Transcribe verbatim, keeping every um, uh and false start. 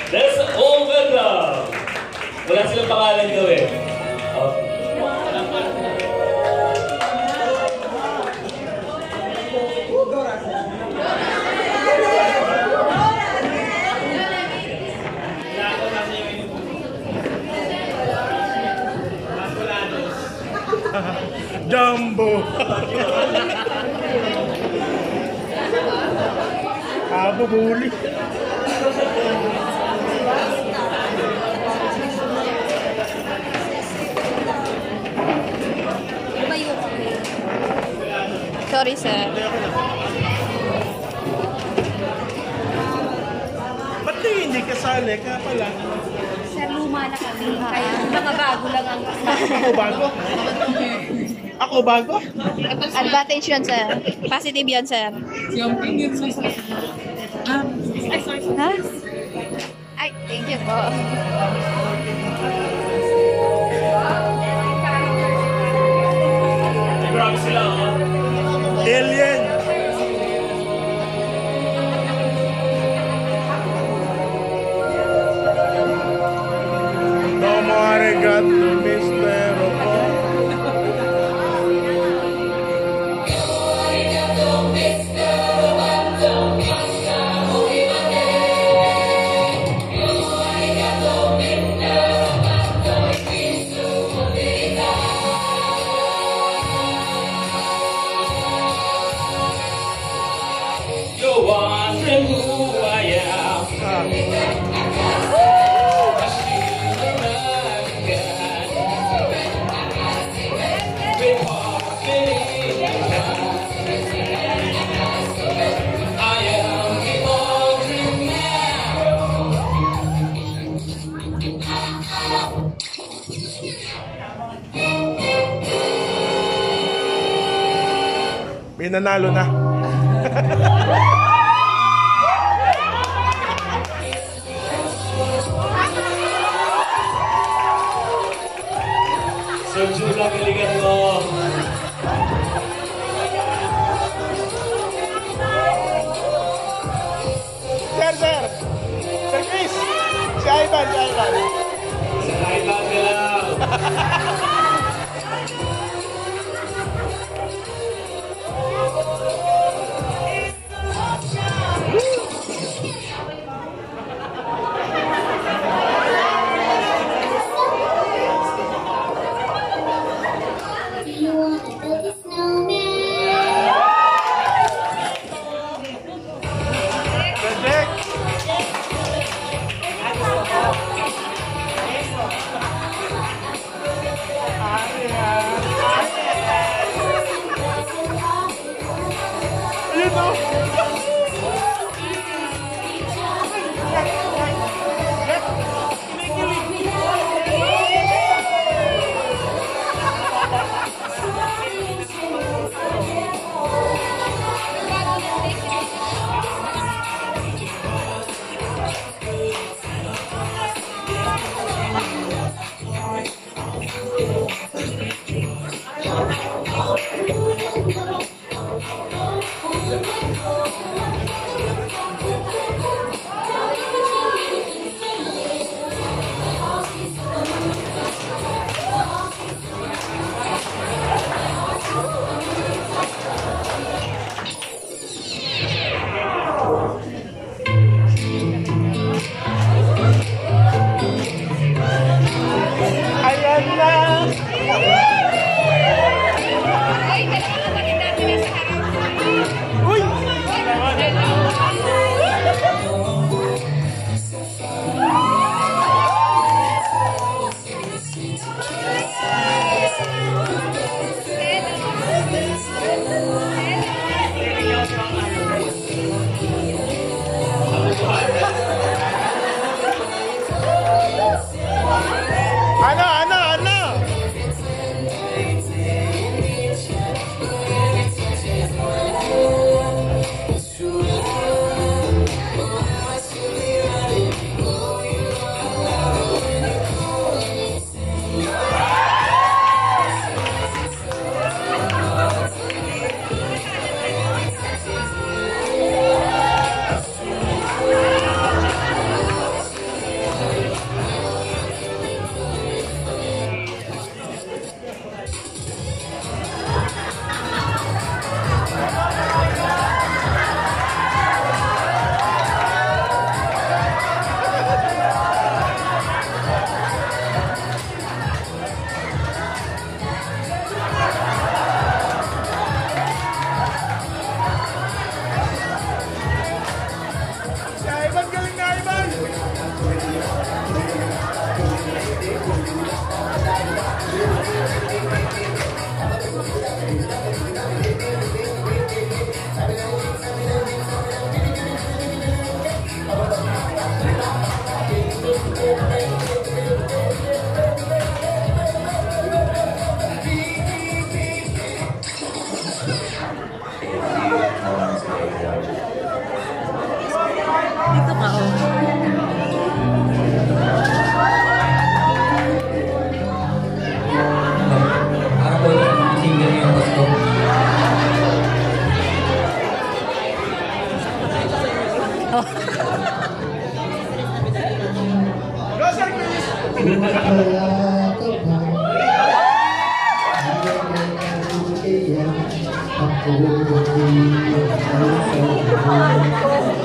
Let's all welcome. Wala silang pangalan gawin. Oh. Jumbo. Abo buli. Sorry, sir. Ba't hindi kasali ka pala? Sir, luma na kami. Kaya mga bago lang ang Ako bago? Ako bago? advantage yun, sir. Positive yun, sir. Ha? Ay, thank you po. Grabe sila, oh. Alien. Domo arigato, mister Opo. You're wondering who I am. I am the ordinary man. Pinanalo na. So, Jula, galingan mo. Sir, sir. Sir Chris. Si Ivan, si Ivan. Ay, bagay lang. You wanna build a snowman? Project. Go, Sir Chris! Ako